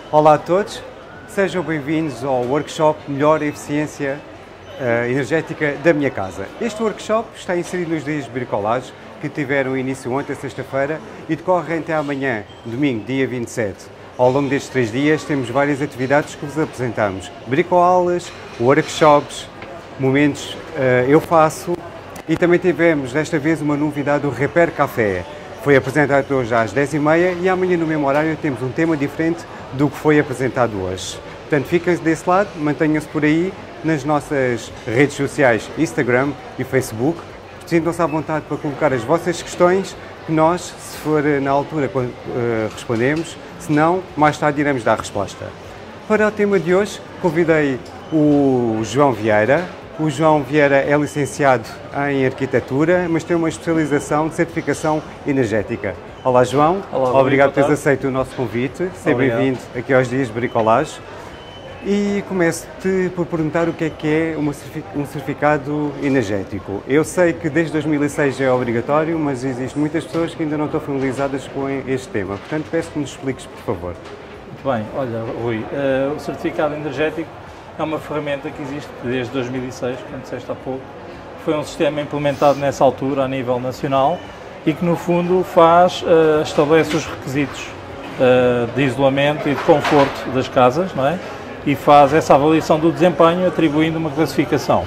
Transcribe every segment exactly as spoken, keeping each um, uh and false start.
Olá a todos, sejam bem-vindos ao workshop Melhor Eficiência uh, Energética da Minha Casa. Este workshop está inserido nos dias de bricolagem que tiveram início ontem, sexta-feira, e decorre até amanhã, domingo, dia vinte e sete. Ao longo destes três dias temos várias atividades que vos apresentamos. Bricoaulas, workshops, momentos uh, eu faço, e também tivemos desta vez uma novidade do Repair Café. Foi apresentado hoje às dez e meia e amanhã no mesmo horário temos um tema diferente do que foi apresentado hoje. Portanto, fiquem desse lado, mantenham-se por aí nas nossas redes sociais, Instagram e Facebook. Sintam-se à vontade para colocar as vossas questões, que nós, se for na altura, respondemos, se não, mais tarde iremos dar resposta. Para o tema de hoje, convidei o João Vieira. O João Vieira é licenciado em Arquitetura, mas tem uma especialização de Certificação Energética. Olá, João. Olá, obrigado por teres aceito o nosso convite. Seja bem-vindo aqui aos Dias de Bricolagem. E começo-te por perguntar o que é que é um certificado energético. Eu sei que desde dois mil e seis é obrigatório, mas existem muitas pessoas que ainda não estão familiarizadas com este tema. Portanto, peço que nos expliques, por favor. Muito bem. Olha, Rui, uh, o certificado energético é uma ferramenta que existe desde dois mil e seis, como disseste há pouco. Foi um sistema implementado nessa altura a nível nacional e que, no fundo, faz, uh, estabelece os requisitos uh, de isolamento e de conforto das casas, não é? E faz essa avaliação do desempenho atribuindo uma classificação.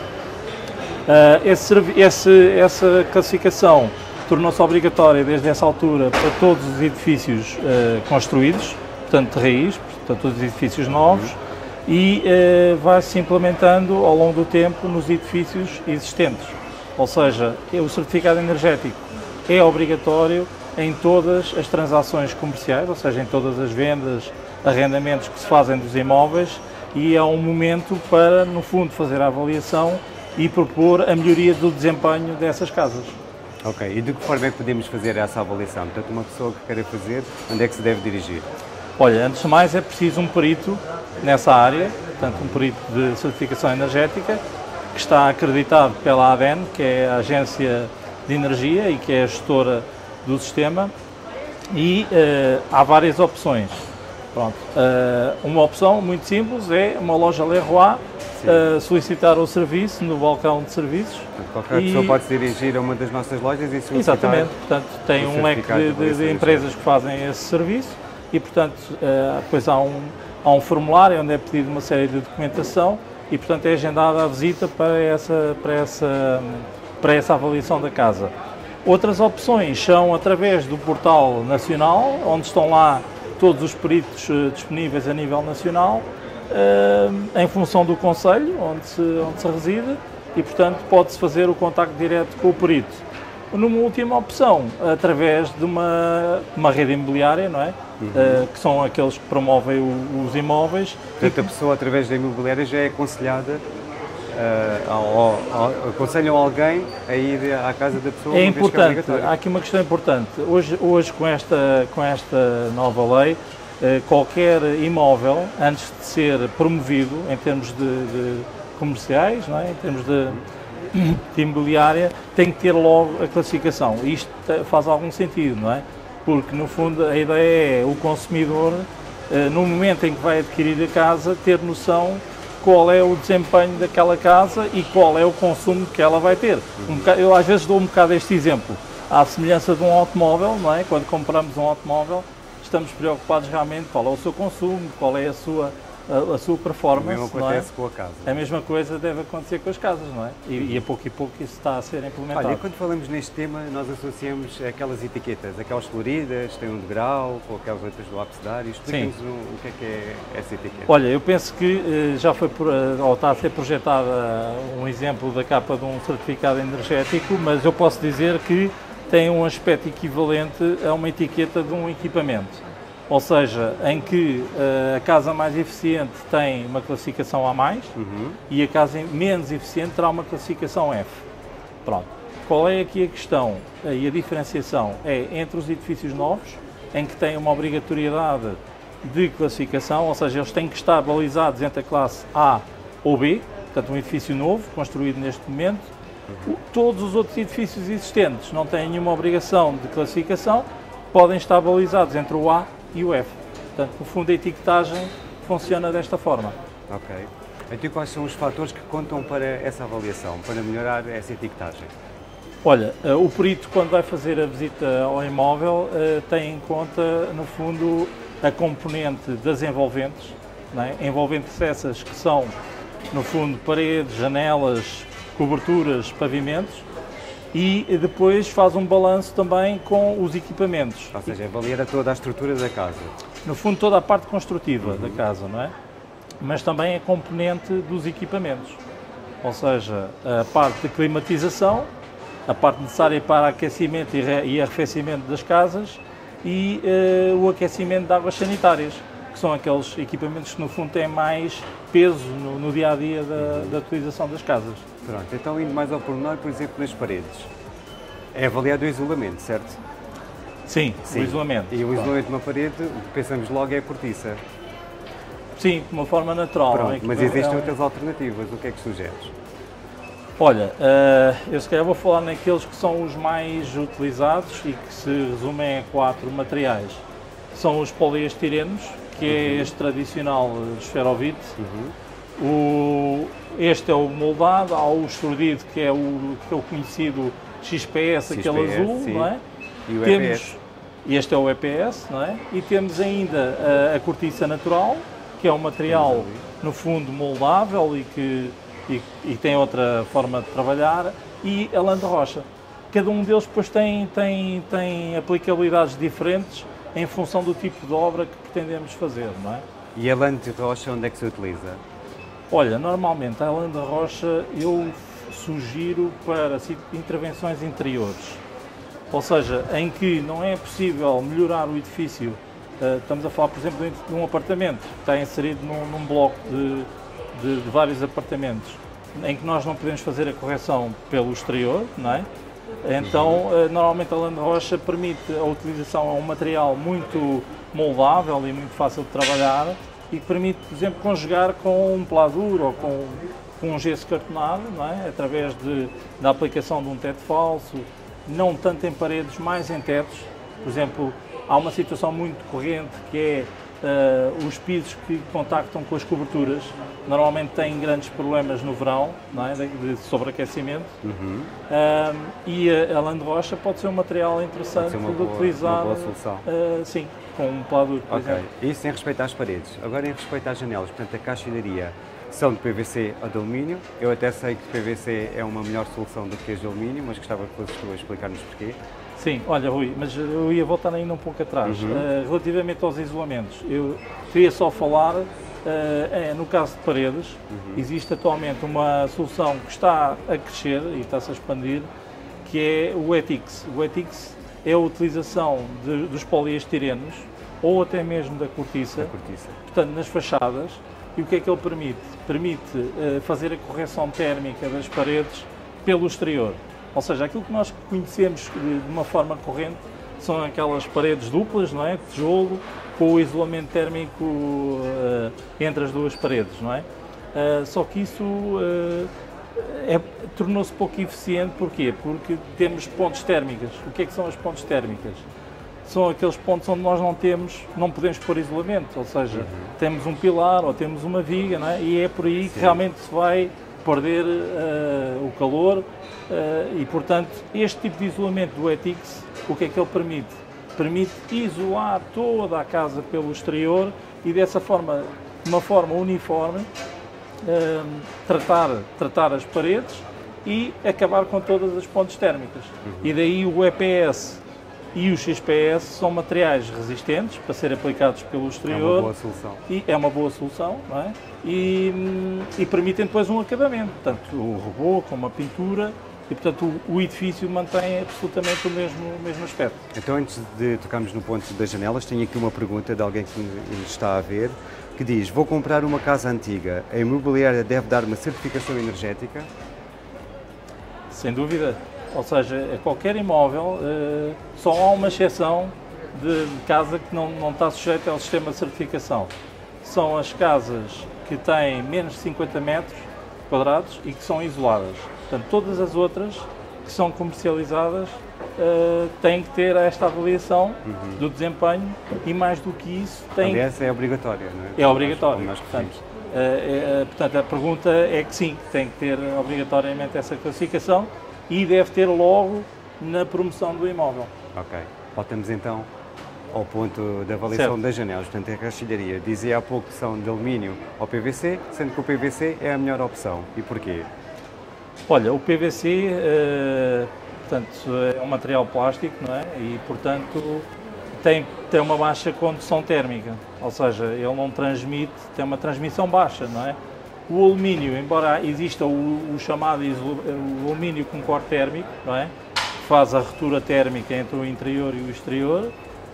Uh, esse, esse, essa classificação tornou-se obrigatória desde essa altura para todos os edifícios uh, construídos, portanto de raiz, portanto todos os edifícios novos, e uh, vai-se implementando ao longo do tempo nos edifícios existentes. Ou seja, o certificado energético é obrigatório em todas as transações comerciais, ou seja, em todas as vendas, arrendamentos que se fazem dos imóveis, e é um momento para, no fundo, fazer a avaliação e propor a melhoria do desempenho dessas casas. Ok, e de que forma é que podemos fazer essa avaliação? Portanto, uma pessoa que queira fazer, onde é que se deve dirigir? Olha, antes de mais é preciso um perito nessa área, portanto um perito de certificação energética, que está acreditado pela A D E N, que é a Agência de Energia e que é a gestora do sistema, e uh, há várias opções. Pronto. Uh, uma opção muito simples é uma loja Leroy uh, solicitar o serviço no balcão de serviços. Portanto, qualquer e... pessoa pode se dirigir a uma das nossas lojas e solicitar. Exatamente, portanto tem um leque de, de, de empresas que fazem esse serviço e, portanto, uh, depois há um, há um formulário onde é pedido uma série de documentação e, portanto, é agendada a visita para essa, para essa, para essa avaliação da casa. Outras opções são através do portal nacional, onde estão lá todos os peritos uh, disponíveis a nível nacional, uh, em função do concelho onde se, onde se reside, e, portanto, pode-se fazer o contacto direto com o perito. Numa última opção, através de uma, uma rede imobiliária, não é? Uhum. Uh, que são aqueles que promovem o, os imóveis. Portanto, a pessoa, através da imobiliária, já é aconselhada, uh, ao, ao, aconselham alguém a ir à casa da pessoa. É importante, é há aqui uma questão importante. Hoje, hoje com, esta, com esta nova lei, uh, qualquer imóvel, antes de ser promovido em termos de, de comerciais, não é? Em termos de, de imobiliária, tem que ter logo a classificação. Isto faz algum sentido, não é? Porque, no fundo, a ideia é o consumidor, no momento em que vai adquirir a casa, ter noção qual é o desempenho daquela casa e qual é o consumo que ela vai ter. Um bocado, eu, às vezes, dou um bocado este exemplo. À semelhança de um automóvel, não é? Quando compramos um automóvel, estamos preocupados realmente qual é o seu consumo, qual é a sua... A, a sua performance. O mesmo acontece não é? com a casa. A mesma coisa deve acontecer com as casas, não é? E, e a pouco e pouco isso está a ser implementado. Olha, e quando falamos neste tema, nós associamos aquelas etiquetas, aquelas floridas, tem um degrau, com aquelas letras do abecedário. Explica-nos o, o que é que é essa etiqueta. Olha, eu penso que já foi, ou está a ser projetada um exemplo da capa de um certificado energético, mas eu posso dizer que tem um aspecto equivalente a uma etiqueta de um equipamento. Ou seja, em que uh, a casa mais eficiente tem uma classificação A mais, uhum. e a casa menos eficiente terá uma classificação F. Pronto. Qual é aqui a questão e a diferenciação? É entre os edifícios novos, em que tem uma obrigatoriedade de classificação, ou seja, eles têm que estar balizados entre a classe A ou B, portanto um edifício novo, construído neste momento. Uhum. Todos os outros edifícios existentes não têm nenhuma obrigação de classificação, podem estar balizados entre o A e o F. Portanto, no fundo, a etiquetagem funciona desta forma. Ok. Então, quais são os fatores que contam para essa avaliação, para melhorar essa etiquetagem? Olha, o perito, quando vai fazer a visita ao imóvel, tem em conta, no fundo, a componente das envolventes, não é? Envolventes essas que são, no fundo, paredes, janelas, coberturas, pavimentos, e depois faz um balanço também com os equipamentos. Ou seja, avaliar toda a estrutura da casa. No fundo, toda a parte construtiva uhum. da casa, não é? Mas também a componente dos equipamentos, ou seja, a parte de climatização, a parte necessária para aquecimento e arrefecimento das casas e uh, o aquecimento de águas sanitárias, que são aqueles equipamentos que no fundo têm mais peso no, no dia a dia da, uhum. da utilização das casas. Pronto, então indo mais ao pormenor, por exemplo, nas paredes, é avaliado o isolamento, certo? Sim, Sim. o isolamento. E o isolamento de uma parede, o que pensamos logo é a cortiça. Sim, de uma forma natural. Pronto, é mas existem é um... outras alternativas, o que é que sugeres? Olha, uh, eu se calhar vou falar naqueles que são os mais utilizados e que se resumem a quatro materiais. São os poliestirenos, que uhum. é este tradicional esferovite. Uhum. O, este é o moldado, há o estrudido, que é o, que é o conhecido X P S, X P S aquele azul, sim. não é? E o temos, E P S. Este é o E P S, não é? E temos ainda a, a cortiça natural, que é um material, no fundo, moldável e que e, e tem outra forma de trabalhar, e a lã de rocha. Cada um deles depois tem, tem, tem aplicabilidades diferentes em função do tipo de obra que pretendemos fazer, não é? E a lã de rocha onde é que se utiliza? Olha, normalmente a lã de rocha eu sugiro para intervenções interiores, ou seja, em que não é possível melhorar o edifício. Uh, estamos a falar, por exemplo, de um apartamento que está inserido num, num bloco de, de, de vários apartamentos, em que nós não podemos fazer a correção pelo exterior, não é? Então, uh, normalmente a lã de rocha permite a utilização de um material muito moldável e muito fácil de trabalhar e que permite, por exemplo, conjugar com um pladur ou com, com um gesso cartonado, não é? Através de, da aplicação de um teto falso, não tanto em paredes, mais em tetos. Por exemplo, há uma situação muito corrente que é uh, os pisos que contactam com as coberturas. Normalmente têm grandes problemas no verão, não é? de, de sobreaquecimento. Uhum. Uh, e a, a lã de rocha pode ser um material interessante de boa, utilizar. Uma boa solução. Uh, sim, com um pladur, por okay. exemplo. Isso em respeito às paredes. Agora em respeito às janelas, portanto a caixilharia são de P V C ou de alumínio. Eu até sei que P V C é uma melhor solução do que as de alumínio, mas gostava que fosses tu a explicar-nos porquê. Sim, olha Rui, mas eu ia voltar ainda um pouco atrás. Uhum. Uh, relativamente aos isolamentos, eu queria só falar, uh, é, no caso de paredes, uhum. existe atualmente uma solução que está a crescer e está-se a expandir, que é o Etix. O Etix é a utilização de, dos poliestirenos ou até mesmo da cortiça, da cortiça, portanto nas fachadas. E o que é que ele permite? Permite uh, fazer a correção térmica das paredes pelo exterior. Ou seja, aquilo que nós conhecemos de uma forma corrente são aquelas paredes duplas, não é? De tijolo, com o isolamento térmico uh, entre as duas paredes, não é? Uh, só que isso uh, é, tornou-se pouco eficiente, porquê? Porque temos pontes térmicas. O que é que são as pontes térmicas? São aqueles pontos onde nós não temos, não podemos pôr isolamento, ou seja, uhum. temos um pilar ou temos uma viga, não é? E é por aí Sim. que realmente se vai perder uh, o calor uh, e, portanto, este tipo de isolamento do Etix, o que é que ele permite? Permite isolar toda a casa pelo exterior e, dessa forma, de uma forma uniforme, uh, tratar, tratar as paredes e acabar com todas as pontes térmicas. Uhum. E daí o E P S e o X P S são materiais resistentes para ser aplicados pelo exterior. É uma boa solução. E é uma boa solução, não é? E, e permitem depois um acabamento, tanto o reboco como a pintura, e portanto o, o edifício mantém absolutamente o mesmo, o mesmo aspecto. Então, antes de tocarmos no ponto das janelas, tenho aqui uma pergunta de alguém que nos está a ver, que diz: vou comprar uma casa antiga, a imobiliária deve dar uma certificação energética? Sem dúvida. Ou seja, a qualquer imóvel, uh, só há uma exceção de, de casa que não, não está sujeita ao sistema de certificação. São as casas que têm menos de cinquenta metros quadrados e que são isoladas. Portanto, todas as outras que são comercializadas uh, tem que ter esta avaliação uhum. do desempenho e, mais do que isso, tem... Aliás, é obrigatória, não é? É obrigatório. Nós, portanto, uh, é, portanto, a pergunta é que sim, tem que ter obrigatoriamente essa classificação e deve ter logo na promoção do imóvel. Ok. Voltamos então ao ponto da avaliação certo. Das janelas, portanto, a rachilharia. Dizia há pouco que são de alumínio ou P V C, sendo que o P V C é a melhor opção. E porquê? Olha, o P V C uh, portanto, é um material plástico, não é? E, portanto, tem, tem uma baixa condução térmica, ou seja, ele não transmite, tem uma transmissão baixa, não é? O alumínio, embora exista o, o chamado o alumínio com corte térmico, não é? Que faz a ruptura térmica entre o interior e o exterior,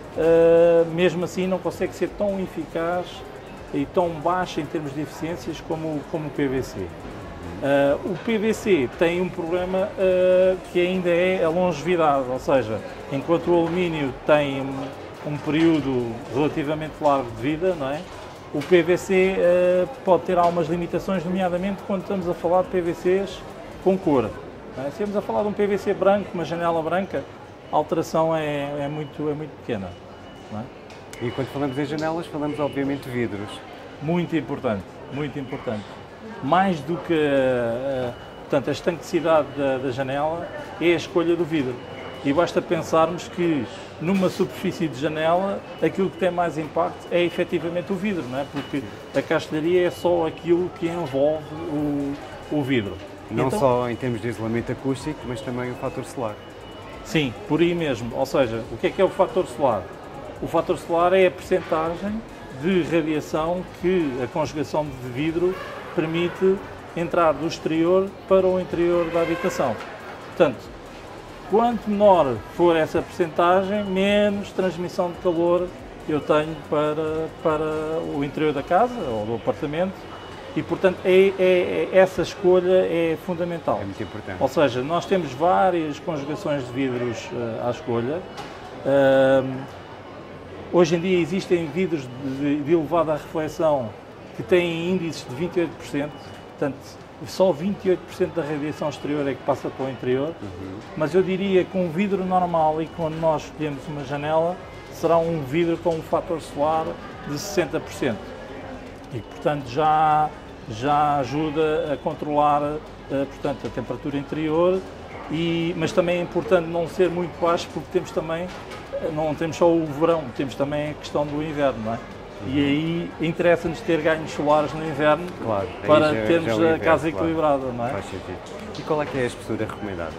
uh, mesmo assim não consegue ser tão eficaz e tão baixo em termos de eficiências como, como o P V C. Uh, o P V C tem um problema uh, que ainda é a longevidade, ou seja, enquanto o alumínio tem um, um período relativamente largo de vida, não é? O P V C uh, pode ter algumas limitações, nomeadamente quando estamos a falar de P V Cs com cor. Não é? Se estamos a falar de um P V C branco, uma janela branca, a alteração é, é, muito, é muito pequena. Não é? E quando falamos em janelas, falamos obviamente de vidros. Muito importante, muito importante. Mais do que uh, portanto, a estanquicidade da, da janela é a escolha do vidro. E basta pensarmos que numa superfície de janela aquilo que tem mais impacto é efetivamente o vidro, não é? Porque a castelharia é só aquilo que envolve o, o vidro. Não então, só em termos de isolamento acústico, mas também o fator solar. Sim, por aí mesmo. Ou seja, o que é que é o fator solar? O fator solar é a percentagem de radiação que a conjugação de vidro permite entrar do exterior para o interior da habitação. Portanto, quanto menor for essa percentagem, menos transmissão de calor eu tenho para, para o interior da casa ou do apartamento e, portanto, é, é, é, essa escolha é fundamental. É muito importante. Ou seja, nós temos várias conjugações de vidros uh, à escolha. Uh, hoje em dia existem vidros de, de elevada reflexão que têm índices de vinte e oito por cento, portanto, só vinte e oito por cento da radiação exterior é que passa para o interior, uhum. Mas eu diria que um vidro normal, e quando nós escolhemos uma janela, será um vidro com um fator solar de sessenta por cento. E, portanto, já, já ajuda a controlar uh, portanto, a temperatura interior, e, mas também é importante não ser muito baixo, porque temos também, não temos só o verão, temos também a questão do inverno, não é? E aí interessa-nos ter ganhos solares no inverno, claro, para já, termos já a inverno, casa claro. Equilibrada, não é? Faz sentido. E qual é que é a espessura recomendada?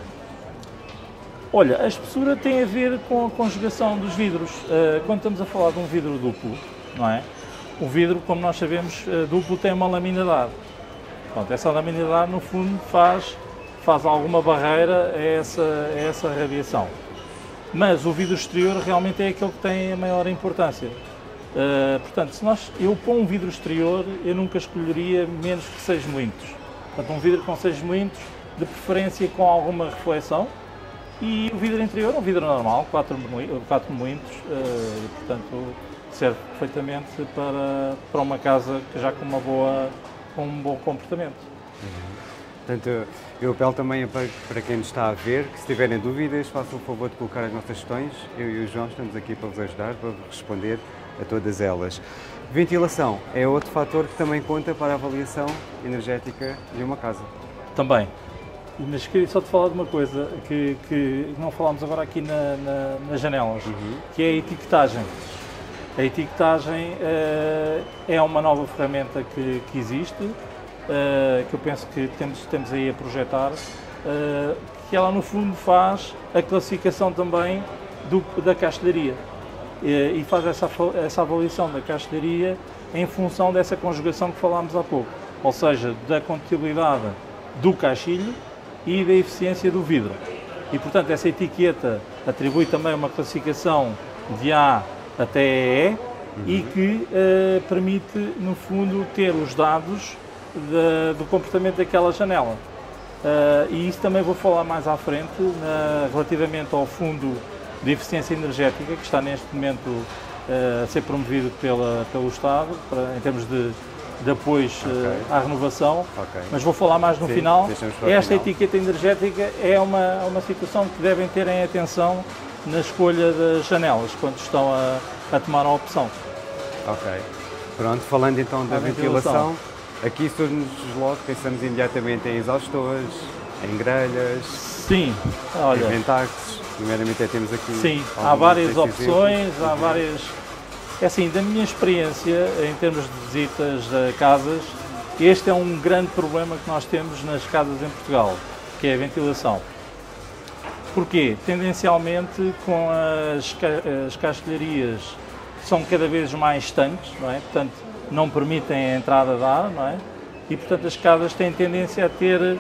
Olha, a espessura tem a ver com a conjugação dos vidros. Uh, quando estamos a falar de um vidro duplo, não é? O vidro, como nós sabemos, uh, duplo tem uma lâmina de ar. Pronto, essa lâmina de ar, no fundo, faz, faz alguma barreira a essa, a essa radiação. Mas o vidro exterior realmente é aquele que tem a maior importância. Uh, portanto, se nós, eu pôr um vidro exterior, eu nunca escolheria menos que seis milímetros. Portanto, um vidro com seis milímetros, de preferência com alguma reflexão, e o vidro interior, um vidro normal, quatro milímetros, uh, e, portanto, serve perfeitamente para, para uma casa que já com, uma boa, com um bom comportamento. Uhum. Portanto, eu apelo também para, para quem nos está a ver, que se tiverem dúvidas, façam o favor de colocar as nossas questões. Eu e o João estamos aqui para vos ajudar, para responder a todas elas. Ventilação é outro fator que também conta para a avaliação energética de uma casa. Também. Mas queria só te falar de uma coisa que, que não falámos agora aqui na, na, nas janelas, uhum. Que é a etiquetagem. A etiquetagem uh, é uma nova ferramenta que, que existe, uh, que eu penso que temos, temos aí a projetar, uh, que ela no fundo faz a classificação também do, da castelharia. E faz essa, essa avaliação da castelharia em função dessa conjugação que falámos há pouco, ou seja, da condutibilidade do caixilho e da eficiência do vidro. E, portanto, essa etiqueta atribui também uma classificação de A até E, uhum. E que uh, permite, no fundo, ter os dados de, do comportamento daquela janela. Uh, e isso também vou falar mais à frente, na, relativamente ao fundo de eficiência energética, que está neste momento uh, a ser promovido pela, pelo Estado, para, em termos de de apoios Okay. uh, à renovação, Okay. mas vou falar mais no Sim, final. deixamos para o Esta final. etiqueta energética é uma, uma situação que devem ter em atenção na escolha das janelas, quando estão a, a tomar a opção. Ok. Pronto, falando então da A ventilação, ventilação. aqui surge-nos logo, pensamos imediatamente em exaustores, em grelhas, Sim, olha, em ventaxes, primeiramente temos aqui... sim, há alguns várias desses opções, exemplos. há várias... É assim, da minha experiência, em termos de visitas a casas, este é um grande problema que nós temos nas casas em Portugal, que é a ventilação. Porquê? Tendencialmente, com as, ca as castelharias são cada vez mais estanques, não é? Portanto, não permitem a entrada de ar, não é? E, portanto, as casas têm tendência a ter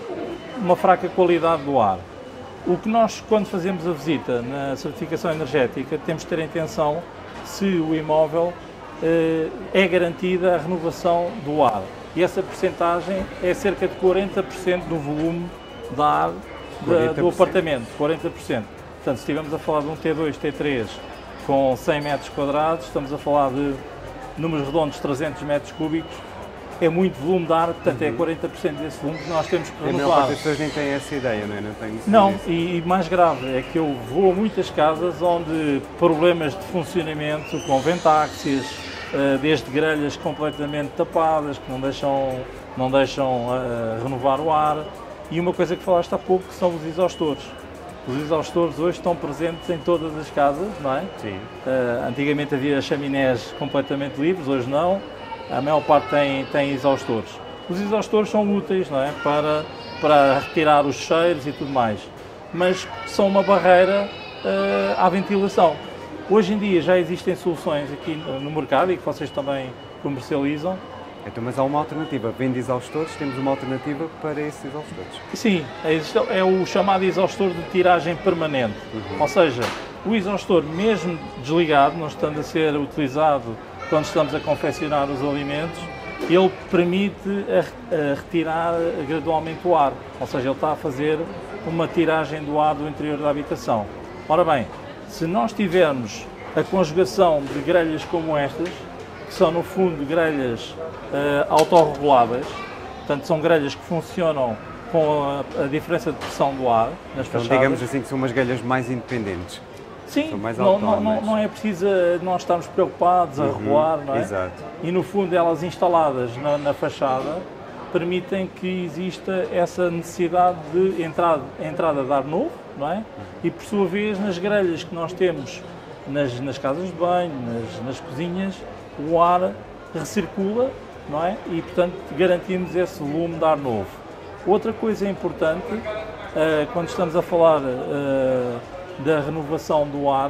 uma fraca qualidade do ar. O que nós, quando fazemos a visita na certificação energética, temos de ter em atenção se o imóvel eh, é garantida a renovação do ar. E essa percentagem é cerca de quarenta por cento do volume de ar da, do apartamento, quarenta por cento. Portanto, se estivermos a falar de um T dois, T três com cem metros quadrados, estamos a falar de números redondos de trezentos metros cúbicos, é muito volume de ar, portanto é quarenta por cento desse volume que nós temos que E a maior renovar. parte das pessoas nem tem essa ideia, não é? Não, tem Não, isso. e, e mais grave é que eu vou a muitas casas onde problemas de funcionamento com ventáxias, eh, desde grelhas completamente tapadas, que não deixam, não deixam eh, renovar o ar, e uma coisa que falaste há pouco que são os exaustores. Os exaustores hoje estão presentes em todas as casas, não é? Sim. Uh, antigamente havia chaminés completamente livres, hoje não. A maior parte tem, tem exaustores. Os exaustores são úteis, não é? Para, para retirar os cheiros e tudo mais, mas são uma barreira uh, à ventilação. Hoje em dia já existem soluções aqui no mercado e que vocês também comercializam. Então, mas há uma alternativa. Vende exaustores, temos uma alternativa para esses exaustores. Sim, é o chamado exaustor de tiragem permanente. Uhum. Ou seja, o exaustor, mesmo desligado, não estando a ser utilizado quando estamos a confeccionar os alimentos, ele permite a, a retirar gradualmente o ar. Ou seja, ele está a fazer uma tiragem do ar do interior da habitação. Ora bem, se nós tivermos a conjugação de grelhas como estas, que são no fundo grelhas uh, autorreguladas, portanto são grelhas que funcionam com a, a diferença de pressão do ar nas então, fachadas. digamos assim que são umas grelhas mais independentes. Sim, são mais não, não, autónomas. não é preciso nós estarmos preocupados a Uhum, regular, não é? Exato. E no fundo elas instaladas na, na fachada permitem que exista essa necessidade de entrada, entrada de ar novo, não é? E por sua vez nas grelhas que nós temos nas, nas casas de banho, nas, nas cozinhas, o ar recircula, não é? E, portanto, garantimos esse volume de ar novo. Outra coisa importante, uh, quando estamos a falar uh, da renovação do ar,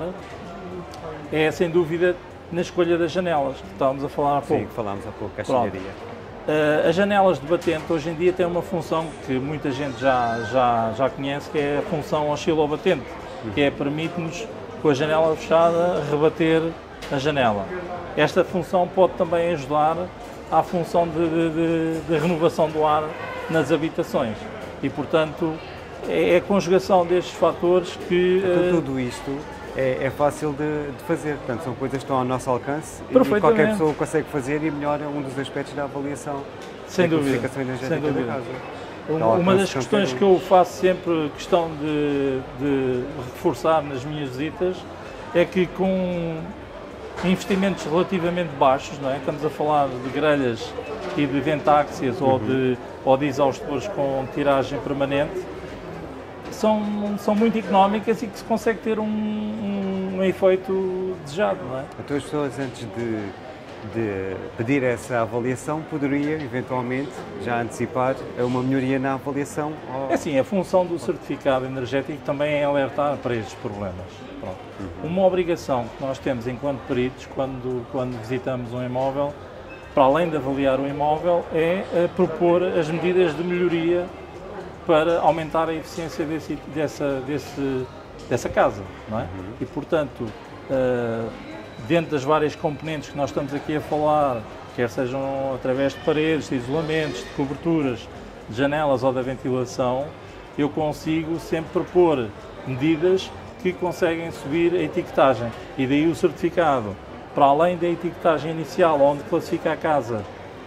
é, sem dúvida, na escolha das janelas, que estávamos a falar há pouco. Sim, que falámos há pouco, a caixilharia. Uh, as janelas de batente, hoje em dia, têm uma função que muita gente já, já, já conhece, que é a função oscilobatente, que é permite-nos, com a janela fechada, rebater a janela. Esta função pode também ajudar à função de, de, de, de renovação do ar nas habitações e, portanto, é a conjugação destes fatores que... Então, uh, tudo isto é, é fácil de, de fazer, portanto, são coisas que estão ao nosso alcance e Perfeitamente. qualquer pessoa consegue fazer e melhora um dos aspectos da avaliação sem da dúvida, classificação energética sem dúvida. da casa. Uma, Então, uma das alcance questões qualquer que um. eu faço sempre questão de, de reforçar nas minhas visitas é que com investimentos relativamente baixos, não é? Estamos a falar de grelhas e de ventáxias uhum. ou, de, ou de exaustores com tiragem permanente, são, são muito económicas e que se consegue ter um, um, um efeito desejado, não é? Então as pessoas antes de, de pedir essa avaliação poderia eventualmente já antecipar uma melhoria na avaliação? Ou... É assim, a função do certificado energético também é alertar para estes problemas. Pronto. Uhum. Uma obrigação que nós temos enquanto peritos, quando, quando visitamos um imóvel, para além de avaliar o imóvel, é propor as medidas de melhoria para aumentar a eficiência desse, dessa, desse, dessa casa, não é? Uhum. E, portanto, uh, dentro das várias componentes que nós estamos aqui a falar, quer sejam através de paredes, de isolamentos, de coberturas, de janelas ou da ventilação, eu consigo sempre propor medidas que conseguem subir a etiquetagem. E daí o certificado, para além da etiquetagem inicial, onde classifica a casa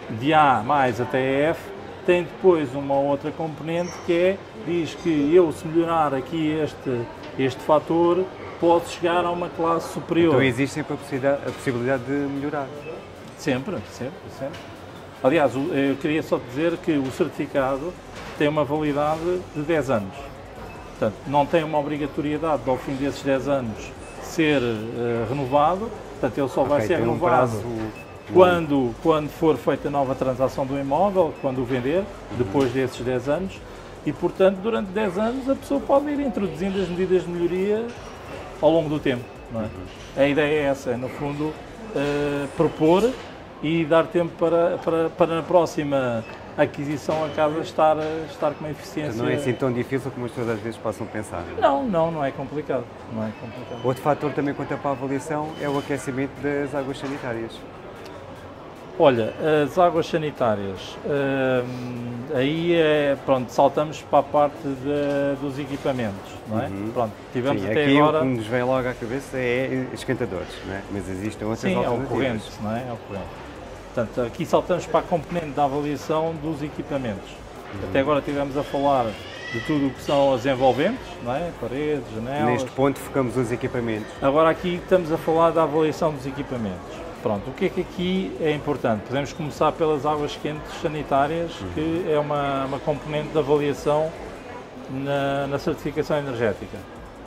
de A mais até F, tem depois uma outra componente que é, diz que eu se melhorar aqui este, este fator, posso chegar a uma classe superior. Então existe sempre a possibilidade, a possibilidade de melhorar. Sempre, sempre, sempre. Aliás, eu queria só dizer que o certificado tem uma validade de dez anos. Portanto, não tem uma obrigatoriedade de, ao fim desses dez anos, ser uh, renovado. Portanto, ele só vai okay, ser tem renovado um quando, quando for feita a nova transação do imóvel, quando o vender, uhum. depois desses dez anos. E, portanto, durante dez anos, a pessoa pode ir introduzindo as medidas de melhoria ao longo do tempo. Não é? Uhum. A ideia é essa, é, no fundo, uh, propor e dar tempo para, para, para na próxima aquisição a casa estar, estar com uma eficiência... Não é assim tão difícil como as pessoas às vezes possam pensar. Não, não, não é complicado. Não é complicado. Outro fator também quanto para a avaliação é o aquecimento das águas sanitárias. Olha, as águas sanitárias, hum, aí é, pronto, saltamos para a parte de, dos equipamentos, não é? Uhum. Pronto, tivemos Sim, até aqui agora... o que nos vem logo à cabeça é esquentadores, não é? Mas existem outras Sim, alternativas. é o corrente, não é? É o corrente. Portanto, aqui saltamos para a componente da avaliação dos equipamentos. Uhum. Até agora estivemos a falar de tudo o que são as envolventes, não é? Paredes, janelas... Neste ponto focamos os equipamentos. Agora aqui estamos a falar da avaliação dos equipamentos. Pronto, o que é que aqui é importante? Podemos começar pelas águas quentes sanitárias, uhum. que é uma, uma componente de avaliação na, na certificação energética.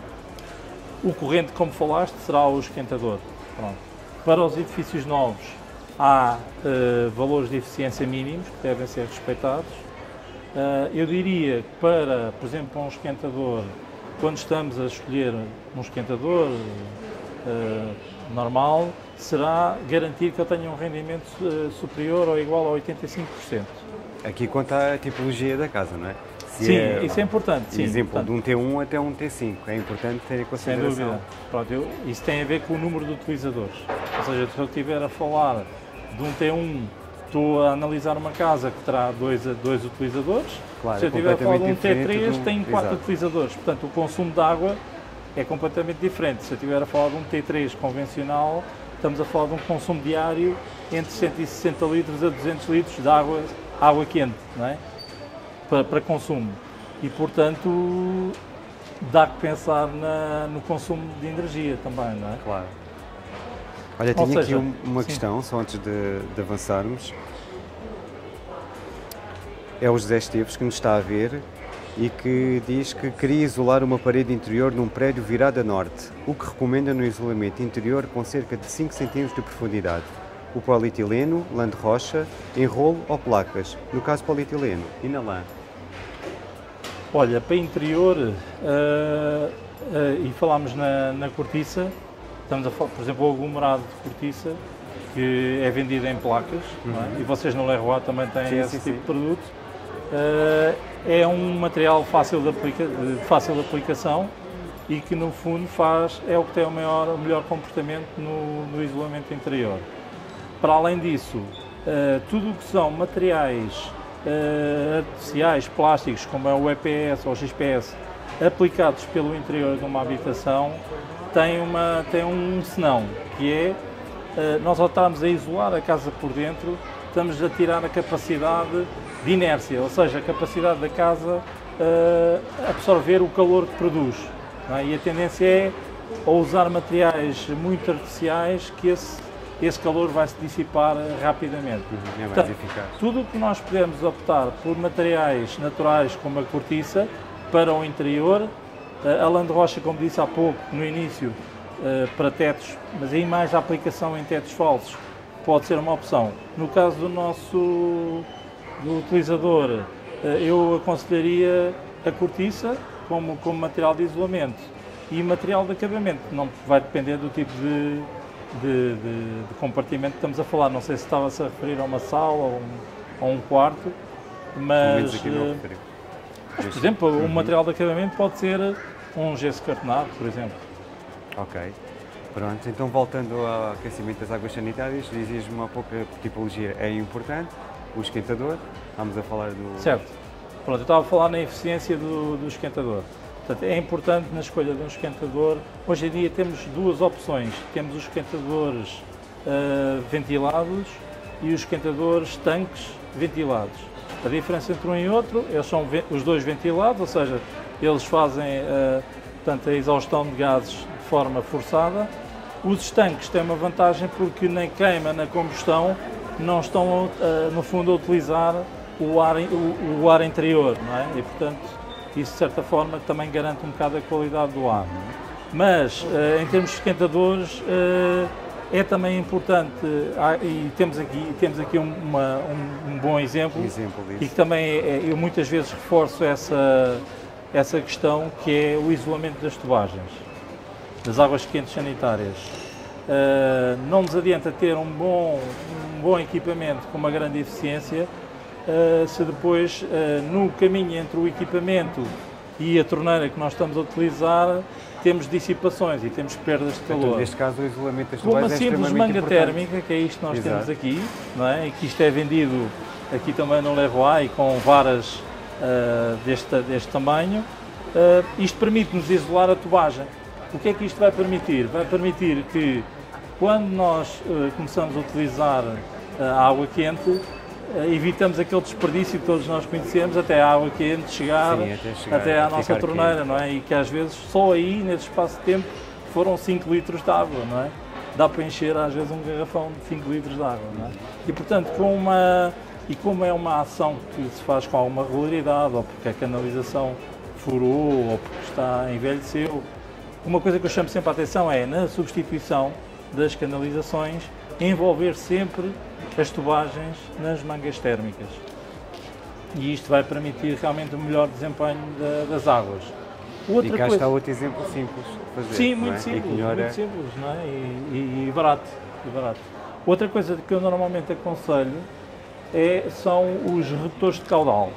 O corrente, como falaste, será o esquentador. Pronto. Para os edifícios novos, há uh, valores de eficiência mínimos que devem ser respeitados. Uh, eu diria que para, por exemplo, para um esquentador, quando estamos a escolher um esquentador uh, normal, será garantir que eu tenha um rendimento uh, superior ou igual a oitenta e cinco por cento. Aqui conta a tipologia da casa, não é? Se sim, é, isso é importante. Sim, exemplo, portanto, de um T um até um T cinco, é importante ter em consideração. Sem dúvida. Pronto, eu, isso tem a ver com o número de utilizadores. Ou seja, se eu estiver a falar de um T um, estou a analisar uma casa que terá dois, dois utilizadores. Claro, se eu estiver a falar de um T três, um... tem quatro Exato. utilizadores. Portanto, o consumo de água é completamente diferente. Se eu estiver a falar de um T três convencional, estamos a falar de um consumo diário entre cento e sessenta litros a duzentos litros de água, água quente, não é? Para, para consumo. E, portanto, dá que pensar na, no consumo de energia também, não é? Claro. Olha, Ou tinha seja, aqui uma sim. questão, só antes de, de avançarmos. É o José Esteves que nos está a ver e que diz que queria isolar uma parede interior num prédio virado a norte. O que recomenda no isolamento interior com cerca de cinco centímetros de profundidade? O polietileno, lã de rocha, enrolo ou placas? No caso polietileno. E na lã? Olha, para interior, uh, uh, e falámos na, na cortiça, estamos a falar, por exemplo, o aglomerado de cortiça, que é vendido em placas, uhum. não é? E vocês no Leroy também têm sim, esse sim, tipo sim. de produto. Uh, é um material fácil de, aplica, de fácil de aplicação e que no fundo faz, é o que tem o, maior, o melhor comportamento no, no isolamento interior. Para além disso, uh, tudo o que são materiais uh, artificiais, plásticos, como é o E P S ou o X P S, aplicados pelo interior de uma habitação, tem, uma, tem um senão, que é, uh, nós ao estarmos a isolar a casa por dentro, estamos a tirar a capacidade de inércia, ou seja, a capacidade da casa uh, absorver o calor que produz. Não é? E a tendência é a usar materiais muito artificiais que esse, esse calor vai se dissipar rapidamente. É mais Portanto, eficaz. tudo o que nós podemos optar por materiais naturais como a cortiça para o interior, uh, a lã de rocha, como disse há pouco, no início, uh, para tetos, mas aí mais a aplicação em tetos falsos, pode ser uma opção. No caso do nosso do utilizador, eu aconselharia a cortiça como, como material de isolamento e material de acabamento. Não vai depender do tipo de, de, de, de compartimento que estamos a falar. Não sei se estava-se a referir a uma sala ou um, a um quarto, mas, aqui não mas por exemplo, uhum. um material de acabamento pode ser um gesso cartonado, por exemplo. Ok. Pronto, então voltando ao aquecimento das águas sanitárias, dizias-me uma pouca tipologia é importante, o esquentador, estamos a falar do... Certo. Pronto, eu estava a falar na eficiência do, do esquentador. Portanto, é importante na escolha de um esquentador. Hoje em dia temos duas opções. Temos os esquentadores uh, ventilados e os esquentadores tanques ventilados. A diferença entre um e outro, eles são os dois ventilados, ou seja, eles fazem uh, portanto, a exaustão de gases de forma forçada. Os estanques têm uma vantagem porque nem queima na combustão, não estão uh, no fundo a utilizar o ar, o, o ar interior, não é? E portanto isso de certa forma também garante um bocado a qualidade do ar. Mas uh, em termos de esquentadores uh, é também importante, uh, e temos aqui, temos aqui um, uma, um, um bom exemplo, exemplo e que também é, eu muitas vezes reforço essa, essa questão, que é o isolamento das tubagens, das águas quentes sanitárias. Uh, não nos adianta ter um bom, um bom equipamento com uma grande eficiência uh, se depois, uh, no caminho entre o equipamento e a torneira que nós estamos a utilizar, temos dissipações e temos perdas de calor. Então, neste caso, o isolamento das Com uma tubagens é simples extremamente manga importante. térmica, que é isto que nós Exato. temos aqui, não é? E que isto é vendido aqui também no Leroy e com varas uh, deste, deste tamanho, uh, isto permite-nos isolar a tubagem. O que é que isto vai permitir? Vai permitir que, quando nós uh, começamos a utilizar uh, a água quente, uh, evitamos aquele desperdício que todos nós conhecemos até a água quente chegar, Sim, até, chegar até à a nossa ficar torneira, quente. não é? E que às vezes só aí, nesse espaço de tempo, foram cinco litros de água, não é? Dá para encher às vezes um garrafão de cinco litros de água, não é? E portanto, com uma, e como é uma ação que se faz com alguma regularidade, ou porque a canalização furou, ou porque está envelheceu, uma coisa que eu chamo sempre a atenção é, na substituição das canalizações, envolver sempre as tubagens nas mangas térmicas. E isto vai permitir realmente um melhor desempenho da, das águas. Outra E cá coisa... está outro exemplo simples de fazer. Sim, não muito é? simples, E que melhora... muito simples, não é? E, e, e barato, e barato. Outra coisa que eu normalmente aconselho é, são os redutores de caudal.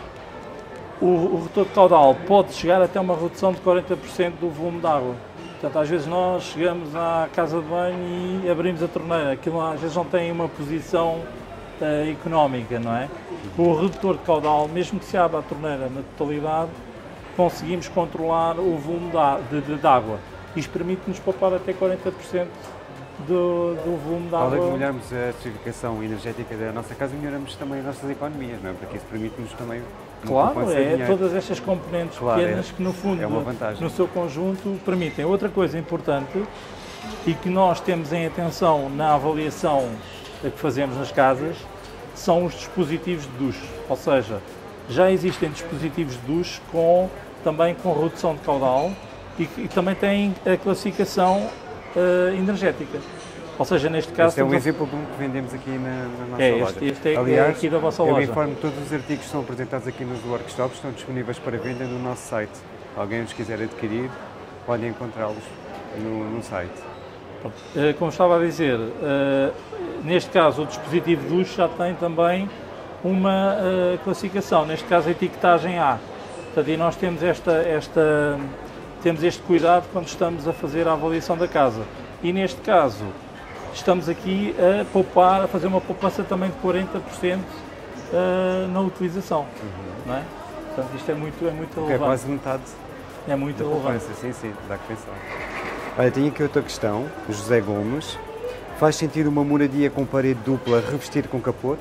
O, o redutor de caudal pode chegar até uma redução de quarenta por cento do volume de água. Portanto, às vezes nós chegamos à casa de banho e abrimos a torneira. Aquilo às vezes não tem uma posição uh, económica, não é? Com o redutor de caudal, mesmo que se abra a torneira na totalidade, conseguimos controlar o volume de, de, de água. Isto permite-nos poupar até quarenta por cento do, do volume de água. Além de melhorarmos a certificação energética da nossa casa, melhoramos também as nossas economias, não é? Porque isso permite-nos também uma Claro, poupança de é dinheiro. todas estas componentes Claro, pequenas é, que no fundo, é uma vantagem. no seu conjunto, permitem. Outra coisa importante e que nós temos em atenção na avaliação que fazemos nas casas são os dispositivos de duche, ou seja, já existem dispositivos de duche com, também com redução de caudal e, e também têm a classificação uh, energética. Ou seja, neste caso... Este é um a... exemplo de um que vendemos aqui na, na nossa é, loja. este, este é, Aliás, é aqui da vossa eu loja. informo que todos os artigos que são apresentados aqui nos workshops estão disponíveis para venda no nosso site. Se alguém os quiser adquirir, podem encontrá-los no, no site. Uh, como estava a dizer, uh, neste caso o dispositivo de duche já tem também uma uh, classificação, neste caso a etiquetagem A. Portanto, e nós temos, esta, esta, temos este cuidado quando estamos a fazer a avaliação da casa. E neste caso, estamos aqui a poupar, a fazer uma poupança também de quarenta por cento uh, na utilização. Uhum. Não é? Portanto, isto é muito, é muito relevante. É quase metade é muito da relevante. poupança, sim, sim, dá que pensar. Olha, tenho aqui outra questão, José Gomes. Faz sentido uma moradia com parede dupla revestir com capote?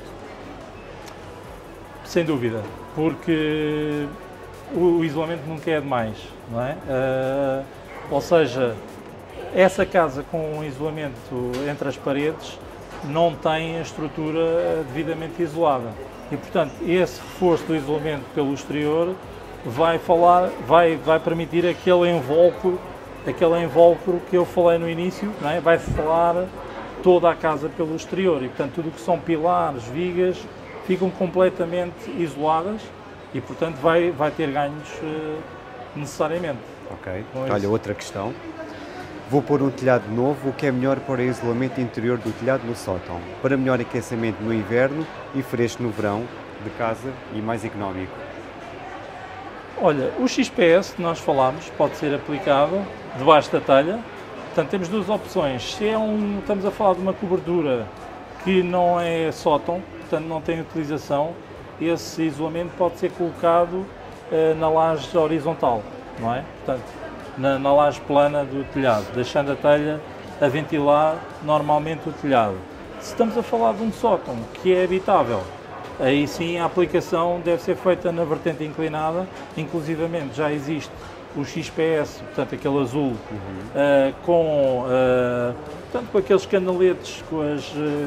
Sem dúvida, porque o, o isolamento nunca é demais, não é? Uh, ou seja, essa casa com um isolamento entre as paredes não tem a estrutura devidamente isolada e, portanto, esse reforço do isolamento pelo exterior vai falar, vai, vai permitir aquele invólucro, aquele invólucro que eu falei no início, não é? Vai falar toda a casa pelo exterior e, portanto, tudo o que são pilares, vigas, ficam completamente isoladas e, portanto, vai, vai ter ganhos uh, necessariamente. Ok. Olha, outra questão. Vou pôr um telhado novo, o que é melhor para o isolamento interior do telhado no sótão? Para melhor aquecimento no inverno e fresco no verão de casa e mais económico? Olha, o X P S que nós falámos pode ser aplicado debaixo da telha. Portanto, temos duas opções. Se é um, estamos a falar de uma cobertura que não é sótão, portanto não tem utilização, esse isolamento pode ser colocado uh, na laje horizontal, não é? Portanto, na, na laje plana do telhado, deixando a telha a ventilar normalmente o telhado. Se estamos a falar de um sótão que é habitável, aí sim a aplicação deve ser feita na vertente inclinada, inclusivamente já existe o X P S, portanto aquele azul, uhum. uh, com, uh, portanto, com aqueles canaletes, com as, uh,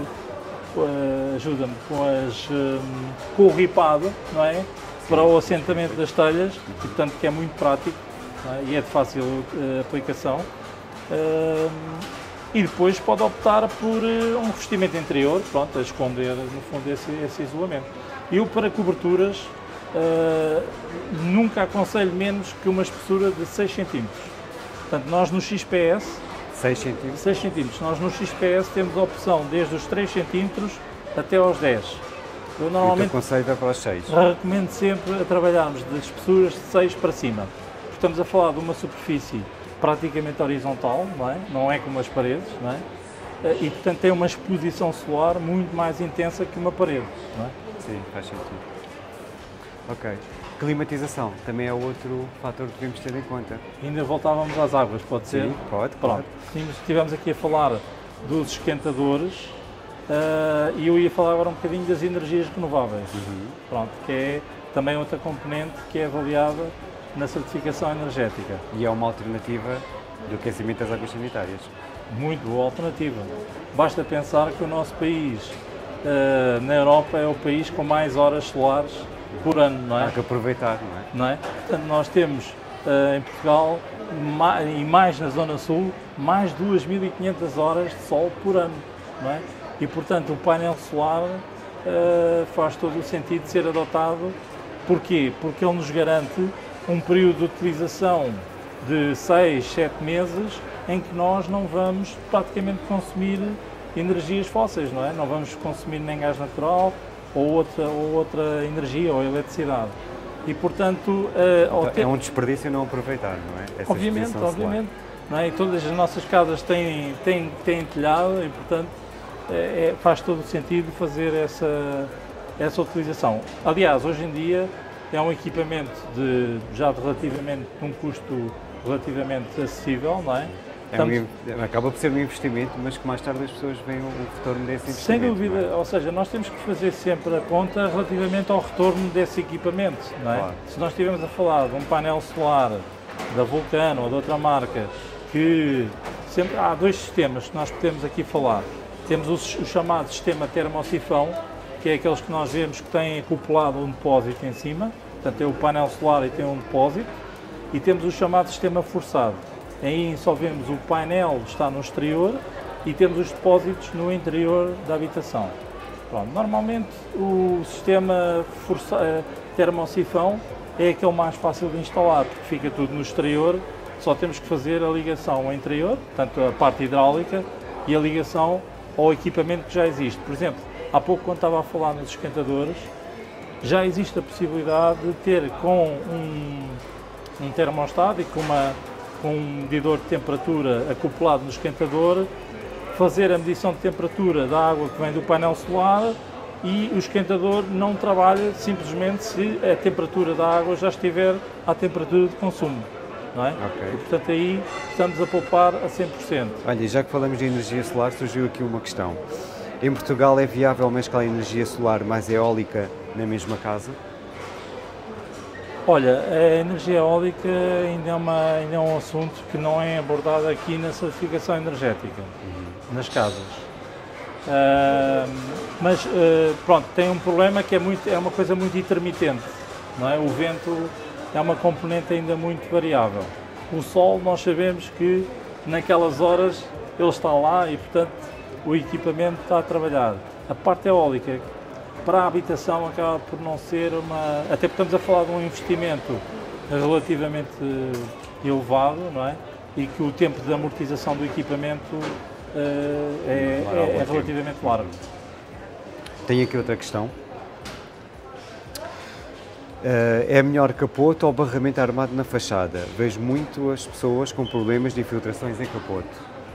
uh, ajuda-me, com, as, um, com o ripado, não é? Para o assentamento das telhas, e, portanto que é muito prático, não é? E é de fácil uh, aplicação. Uh, e depois pode optar por uh, um revestimento interior, pronto, a esconder no fundo esse, esse isolamento. Eu para coberturas Uh, nunca aconselho menos que uma espessura de seis centímetros. Portanto, nós no X P S, seis centímetros? seis centímetros. Nós no X P S temos a opção desde os três centímetros até aos dez. Eu normalmente aconselho para os seis. Recomendo sempre a trabalharmos de espessuras de seis para cima. Estamos a falar de uma superfície praticamente horizontal, não é? Não é como as paredes, não é? E portanto tem uma exposição solar muito mais intensa que uma parede, não é? Sim, faz sentido. Ok. Climatização também é outro fator que devemos ter em conta. Ainda voltávamos às águas, pode ser? Sim, pode. Pronto. Pode. Estivemos aqui a falar dos esquentadores uh, e eu ia falar agora um bocadinho das energias renováveis. Uhum. Pronto, que é também outra componente que é avaliada na certificação energética. E é uma alternativa do aquecimento das águas sanitárias. Muito boa alternativa. Basta pensar que o nosso país, uh, na Europa, é o país com mais horas solares por ano, não é? Há que aproveitar, não é? Não é? Portanto, nós temos uh, em Portugal, e mais na Zona Sul, mais de duas mil e quinhentas horas de sol por ano, não é? E, portanto, o painel solar uh, faz todo o sentido de ser adotado. Porquê? Porque ele nos garante um período de utilização de seis, sete meses em que nós não vamos praticamente consumir energias fósseis, não é? Não vamos consumir nem gás natural, ou outra, ou outra energia, ou eletricidade. E, portanto... Então, ter... É um desperdício não aproveitar, não é? Essa obviamente, obviamente. Não é? E todas as nossas casas têm, têm, têm telhado e, portanto, é, faz todo o sentido fazer essa, essa utilização. Aliás, hoje em dia, é um equipamento de, já de relativamente, um custo relativamente acessível, não é? É um, acaba por ser um investimento, mas que mais tarde as pessoas veem o retorno desse investimento. Sem dúvida, é? Ou seja, nós temos que fazer sempre a conta relativamente ao retorno desse equipamento, não é? Claro. Se nós estivermos a falar de um painel solar da Vulcano ou de outra marca, que sempre há dois sistemas que nós podemos aqui falar. Temos o, o chamado sistema termosifão, que é aqueles que nós vemos que têm acoplado um depósito em cima, portanto tem o painel solar e tem um depósito, e temos o chamado sistema forçado. Aí só vemos o painel está no exterior e temos os depósitos no interior da habitação. Pronto, normalmente o sistema força, termosifão é aquele mais fácil de instalar, porque fica tudo no exterior, só temos que fazer a ligação ao interior, portanto a parte hidráulica, e a ligação ao equipamento que já existe. Por exemplo, há pouco quando estava a falar nos esquentadores, já existe a possibilidade de ter com um, um termostato e com uma com um medidor de temperatura acoplado no esquentador, fazer a medição de temperatura da água que vem do painel solar, e o esquentador não trabalha simplesmente se a temperatura da água já estiver à temperatura de consumo, não é? Okay. E, portanto, aí estamos a poupar a cem por cento. Olha, e já que falamos de energia solar, surgiu aqui uma questão. Em Portugal é viável mesclar energia solar mais eólica na mesma casa? Olha, a energia eólica ainda é, uma, ainda é um assunto que não é abordado aqui na certificação energética, uhum. nas casas. Uh, mas, uh, pronto, tem um problema que é, muito, é uma coisa muito intermitente, não é? O vento é uma componente ainda muito variável. O sol, nós sabemos que naquelas horas ele está lá e, portanto, o equipamento está a trabalhar. A parte eólica, para a habitação, acaba por não ser uma... Até porque estamos a falar de um investimento relativamente elevado, não é? E que o tempo de amortização do equipamento uh, é, é, é relativamente largo. Tenho aqui outra questão. Uh, é melhor capote ou barramento armado na fachada? Vejo muito as pessoas com problemas de infiltrações em capote.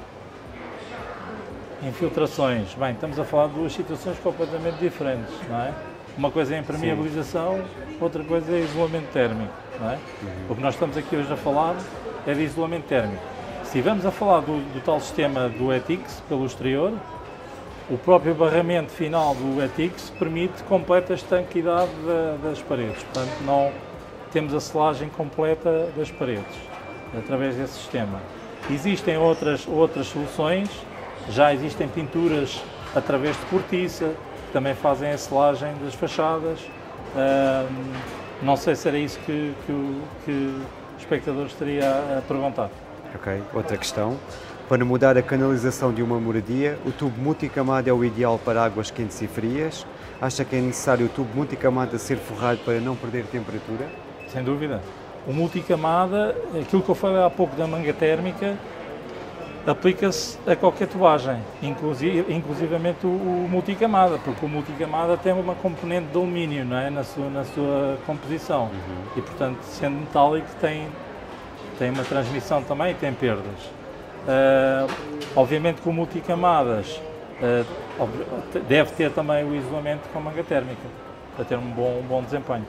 Infiltrações, bem, estamos a falar de duas situações completamente diferentes, não é? Uma coisa é impermeabilização, sim, outra coisa é isolamento térmico, não é? Uhum. O que nós estamos aqui hoje a falar é de isolamento térmico. Se estivermos a falar do, do tal sistema do E T I C S pelo exterior, O próprio barramento final do Etix permite completa estanquidade da, das paredes, portanto não temos a selagem completa das paredes através desse sistema. Existem outras, outras soluções, já existem pinturas através de cortiça, que também fazem a selagem das fachadas. Um, não sei se era isso que, que, o, que o espectador estaria a, a perguntar. Ok, outra questão. Para mudar a canalização de uma moradia, o tubo multicamada é o ideal para águas quentes e frias? Acha que é necessário o tubo multicamada ser forrado para não perder temperatura? Sem dúvida. O multicamada, aquilo que eu falei há pouco da manga térmica, aplica-se a qualquer tubagem, inclusive, inclusivamente o, o multicamada, porque o multicamada tem uma componente de alumínio, não é? na, sua, na sua composição, uhum. E portanto, sendo metálico, tem, tem uma transmissão também e tem perdas. Uh, obviamente que o multicamadas uh, deve ter também o isolamento com manga térmica, para ter um bom, um bom desempenho.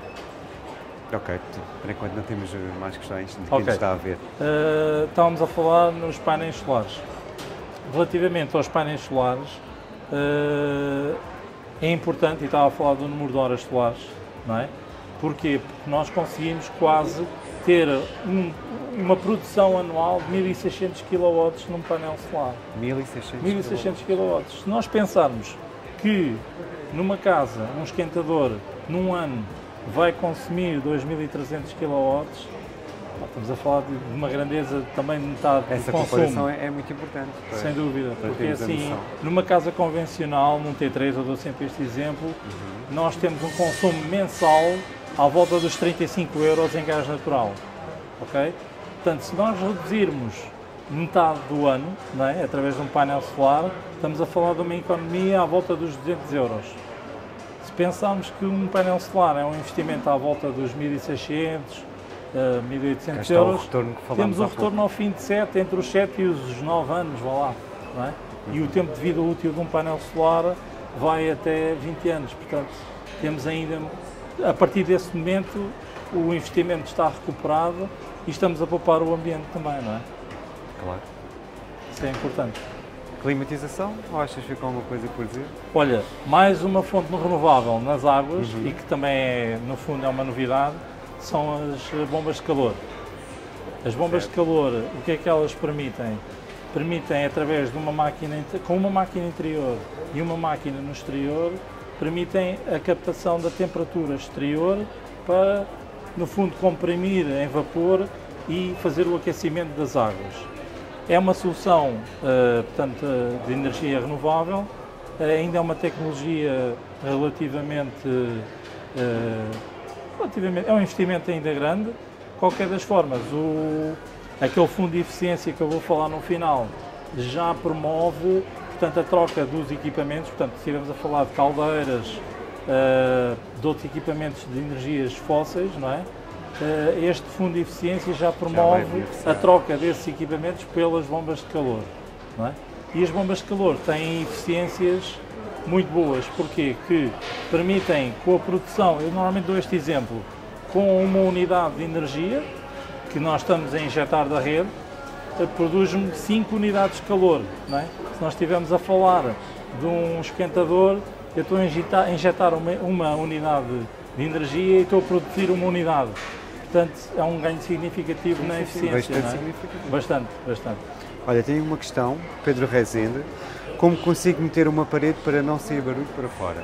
Ok, por enquanto não temos mais questões de quem okay. está a ver. Uh, estávamos a falar nos painéis solares. Relativamente aos painéis solares, uh, é importante, e estava a falar do número de horas solares, não é? Porquê? Porque nós conseguimos quase ter um, uma produção anual de mil e seiscentos quilowatts num painel solar. mil e seiscentos quilowatts. Se nós pensarmos que numa casa, um esquentador, num ano, vai consumir dois mil e trezentos quilowatts, estamos a falar de uma grandeza também de metade do Essa consumo. Essa comparação é muito importante. Para, Sem dúvida, para porque assim, numa casa convencional, num T três, eu dou sempre este exemplo, uhum. Nós temos um consumo mensal à volta dos trinta e cinco euros em gás natural, ok? Portanto, se nós reduzirmos metade do ano, não é? Através de um painel solar, estamos a falar de uma economia à volta dos duzentos euros. Se pensarmos que um painel solar é um investimento à volta dos mil e seiscentos, uh, mil e oitocentos euros, o temos o retorno ao fim de sete, entre os sete e os nove anos, vá lá, não é? E o tempo de vida útil de um painel solar vai até vinte anos, portanto, temos ainda, a partir desse momento, o investimento está recuperado e estamos a poupar o ambiente também, não é? Claro. Isso é importante. Climatização, ou achas que ficou alguma coisa por dizer? Olha, mais uma fonte renovável nas águas, uhum. E que também, é, no fundo, é uma novidade, são as bombas de calor. As bombas certo. de calor, o que é que elas permitem? Permitem, através de uma máquina, com uma máquina interior e uma máquina no exterior, permitem a captação da temperatura exterior para, no fundo, comprimir em vapor e fazer o aquecimento das águas. É uma solução, uh, portanto, de energia renovável, uh, ainda é uma tecnologia relativamente, uh, relativamente, é um investimento ainda grande. Qualquer das formas, o, aquele fundo de eficiência que eu vou falar no final já promove, portanto, a troca dos equipamentos, portanto, se estivermos a falar de caldeiras, uh, de outros equipamentos de energias fósseis, não é? Uh, este fundo de eficiência já promove já a troca desses equipamentos pelas bombas de calor, não é? E as bombas de calor têm eficiências muito boas, porque que permitem, com a produção, eu normalmente dou este exemplo, com uma unidade de energia que nós estamos a injetar da rede, produz-me cinco unidades de calor, não é? Se nós estivermos a falar de um esquentador, eu estou a injetar, a injetar uma, uma unidade de energia e estou a produzir uma unidade. Portanto, é um ganho significativo sim, na eficiência, bastante não é? significativo. Bastante, bastante. Olha, tenho uma questão, Pedro Rezende, como consigo meter uma parede para não sair barulho para fora?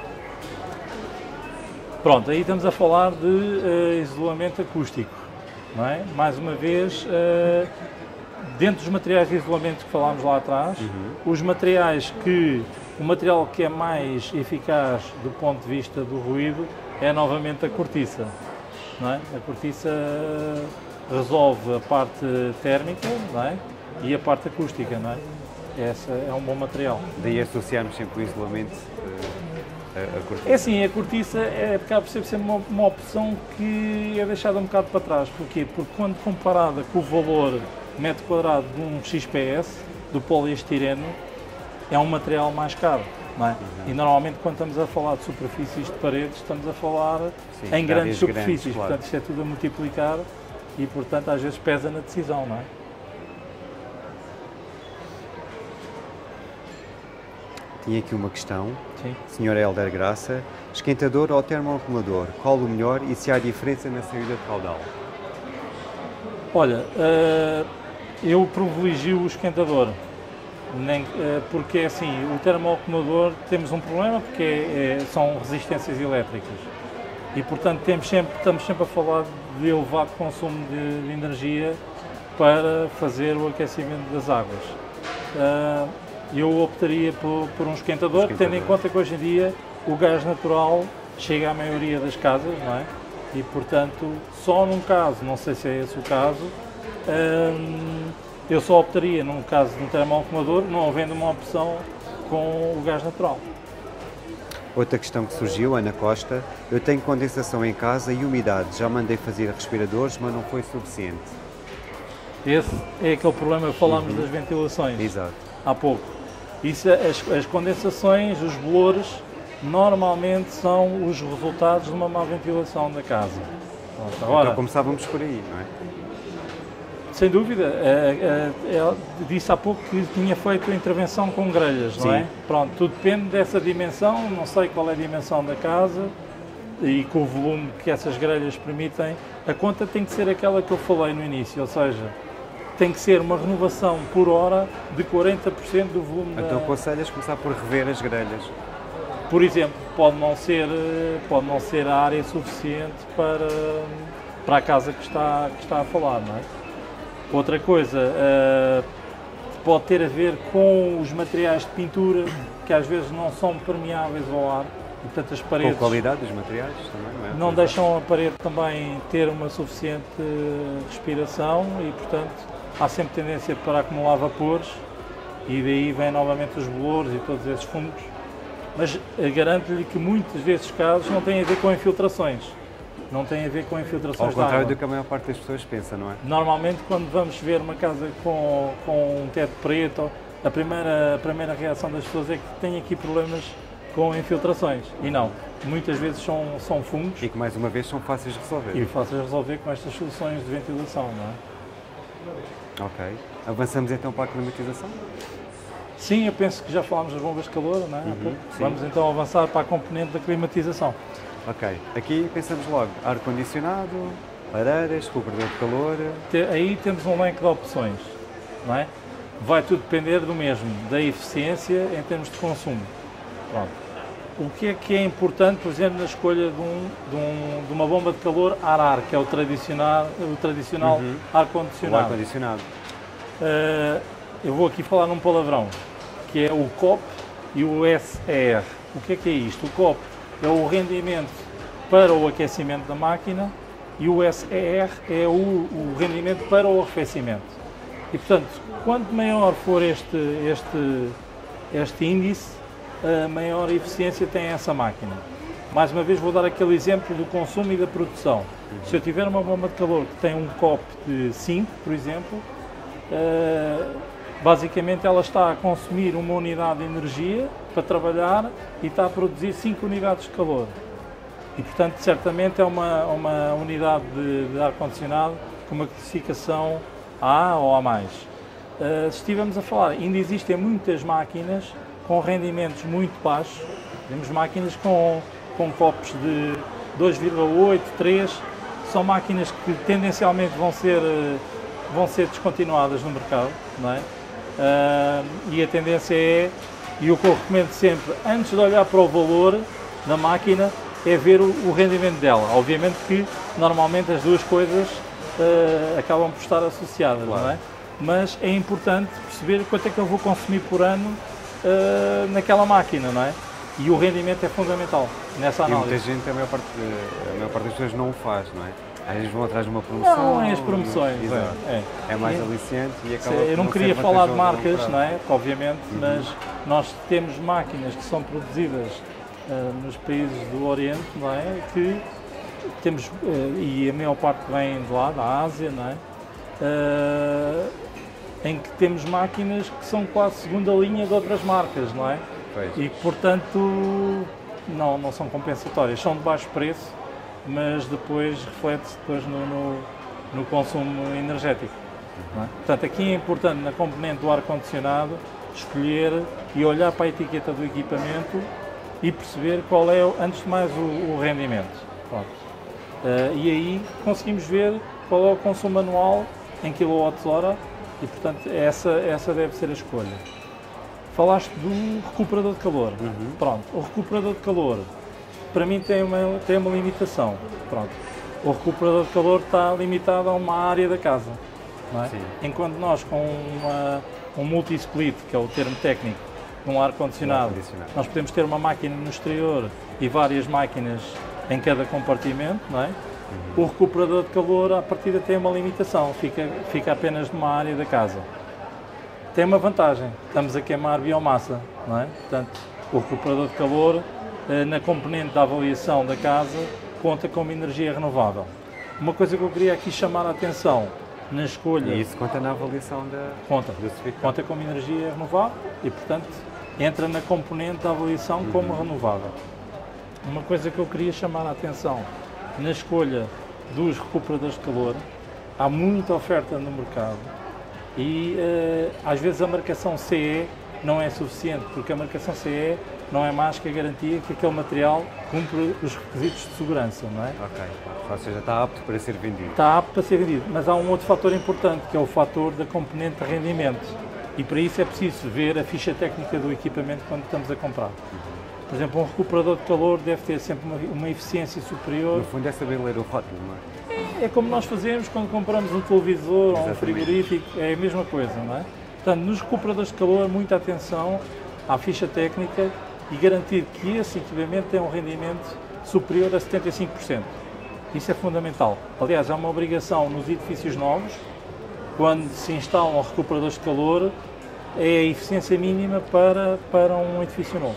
Pronto, aí estamos a falar de uh, isolamento acústico, não é? Mais uma vez, uh, dentro dos materiais de isolamento que falámos lá atrás, uhum. Os materiais que, o material que é mais eficaz do ponto de vista do ruído é novamente a cortiça, não é? A cortiça resolve a parte térmica, não é? E a parte acústica, não é? Esse é um bom material. Daí associarmos sempre o isolamento uh, a, a cortiça? É assim, a cortiça é, acaba por ser sempre uma, uma opção que é deixada um bocado para trás. Porquê? Porque quando comparada com o valor metro quadrado de um X P S, do poliestireno, é um material mais caro, não é? Uhum. E normalmente quando estamos a falar de superfícies de paredes, estamos a falar Sim, em grandes superfícies, grandes, claro. Portanto isto é tudo a multiplicar e portanto às vezes pesa na decisão, não é? Tinha aqui uma questão. Sim. senhor Helder Graça, esquentador ou termoacumulador? Qual o melhor e se há diferença na saída de caudal? Olha, uh, eu privilegio o esquentador, nem, uh, porque assim, o termoacumulador temos um problema porque é, é, são resistências elétricas e portanto temos sempre, estamos sempre a falar de elevado consumo de, de energia para fazer o aquecimento das águas. Uh, eu optaria por, por um esquentador, esquentador, tendo em conta que hoje em dia o gás natural chega à maioria das casas, não é? E portanto, só num caso, não sei se é esse o caso, hum, eu só optaria num caso de um termoacumulador, não havendo uma opção com o gás natural. Outra questão que surgiu, Ana Costa, eu tenho condensação em casa e umidade, já mandei fazer respiradores, mas não foi suficiente. Esse é aquele problema que falámos uhum. das ventilações. Exato. Há pouco. Isso, as, as condensações, os bolores, normalmente são os resultados de uma má ventilação da casa. Agora, então começávamos por aí, não é? Sem dúvida. É, é, é, disse há pouco que tinha feito a intervenção com grelhas, não é? Pronto, tudo depende dessa dimensão, não sei qual é a dimensão da casa e com o volume que essas grelhas permitem. A conta tem que ser aquela que eu falei no início, ou seja, tem que ser uma renovação por hora de quarenta por cento do volume então, da... Então aconselhas começar por rever as grelhas? Por exemplo, pode não ser, pode não ser a área suficiente para, para a casa que está, que está a falar, não é? Outra coisa, uh, pode ter a ver com os materiais de pintura, que às vezes não são permeáveis ao ar, e portanto as paredes... Com a qualidade dos materiais também, não é? Não deixam a parede também ter uma suficiente respiração e portanto há sempre tendência para acumular vapores e daí vêm novamente os bolores e todos esses fungos. Mas garanto-lhe que muitos desses casos não têm a ver com infiltrações, não têm a ver com infiltrações. Ao contrário do que a maior parte das pessoas pensa, não é? Normalmente quando vamos ver uma casa com, com um teto preto, a primeira, a primeira reação das pessoas é que tem aqui problemas com infiltrações, e não, muitas vezes são, são fungos. E que mais uma vez são fáceis de resolver. E fáceis de resolver com estas soluções de ventilação, não é? Ok. Avançamos então para a climatização? Sim, eu penso que já falámos das bombas de calor, não é? Uhum, Vamos então avançar para a componente da climatização. Ok, aqui pensamos logo ar-condicionado, lareiras, cooperador de calor... Aí temos um leque de opções, não é? Vai tudo depender do mesmo, da eficiência em termos de consumo. Pronto. O que é que é importante, por exemplo, na escolha de, um, de, um, de uma bomba de calor ar-ar, que é o tradicional, o tradicional uhum. ar-condicionado? O ar-condicionado. Uh, eu vou aqui falar num palavrão, que é o C O P e o S E R. O que é que é isto? O C O P é o rendimento para o aquecimento da máquina e o S E R é o, o rendimento para o arrefecimento. E, portanto, quanto maior for este, este, este índice, a maior eficiência tem essa máquina. Mais uma vez vou dar aquele exemplo do consumo e da produção. Se eu tiver uma bomba de calor que tem um C O P de cinco, por exemplo, basicamente ela está a consumir uma unidade de energia para trabalhar e está a produzir cinco unidades de calor. E, portanto, certamente é uma, uma unidade de, de ar-condicionado com uma classificação A ou A mais. Uh, se estivermos a falar, ainda existem muitas máquinas com rendimentos muito baixos. Temos máquinas com, com C O Ps de dois vírgula oito, três, são máquinas que tendencialmente vão ser, vão ser descontinuadas no mercado, não é? Uh, e a tendência é, e o que eu recomendo sempre, antes de olhar para o valor da máquina, é ver o, o rendimento dela. Obviamente que normalmente as duas coisas uh, acabam por estar associadas, claro. Não é? Mas é importante perceber quanto é que eu vou consumir por ano uh, naquela máquina, não é? E o rendimento é fundamental nessa análise. E muita gente, a maior parte, a maior parte das pessoas não o faz, não é? Às vezes vão atrás de uma promoção. Não, é as promoções. Não, é, é. é mais aliciante e acaba. Eu não queria falar de marcas, não é? Obviamente, uhum. Mas nós temos máquinas que são produzidas uh, nos países do Oriente, não é? Que temos, uh, e a maior parte vem de lá, da Ásia, não é? Uh, em que temos máquinas que são quase segunda linha de outras marcas, não é? Pois. E que, portanto, não, não são compensatórias, são de baixo preço, mas depois reflete-se depois no, no, no consumo energético. Não é? Portanto, aqui é importante, na componente do ar-condicionado, escolher e olhar para a etiqueta do equipamento e perceber qual é, antes de mais, o, o rendimento. Pronto. Uh, e aí conseguimos ver qual é o consumo anual em quilowatts-hora e, portanto, essa, essa deve ser a escolha. Falaste do recuperador de calor. Uhum. Pronto, o recuperador de calor, para mim, tem uma, tem uma limitação. Pronto. O recuperador de calor está limitado a uma área da casa. Não é? Enquanto nós, com uma, um multi-split, que é o termo técnico, num ar-condicionado, nós podemos ter uma máquina no exterior e várias máquinas em cada compartimento, não é? Uhum. O recuperador de calor, à partida, tem uma limitação, fica, fica apenas numa área da casa. Tem uma vantagem, estamos a queimar biomassa, não é? Portanto, o recuperador de calor, na componente da avaliação da casa, conta como energia renovável. Uma coisa que eu queria aqui chamar a atenção, na escolha... E isso conta na avaliação da... Conta, conta como energia renovável e, portanto, entra na componente da avaliação uhum. como renovável. Uma coisa que eu queria chamar a atenção, na escolha dos recuperadores de calor, há muita oferta no mercado e uh, às vezes a marcação C E não é suficiente, porque a marcação C E não é mais que a garantia que aquele material cumpre os requisitos de segurança, não é? Ok, ou seja, está apto para ser vendido. Está apto para ser vendido, mas há um outro fator importante, que é o fator da componente de rendimento. E para isso é preciso ver a ficha técnica do equipamento quando estamos a comprar. Por exemplo, um recuperador de calor deve ter sempre uma, uma eficiência superior. No fundo é saber ler o rótulo, não é? É como nós fazemos quando compramos um televisor ou um frigorífico, é a mesma coisa, não é? Portanto, nos recuperadores de calor, muita atenção à ficha técnica e garantir que esse equipamento tem um rendimento superior a setenta e cinco por cento. Isso é fundamental. Aliás, é uma obrigação nos edifícios novos, quando se instalam recuperadores de calor, é a eficiência mínima para, para um edifício novo.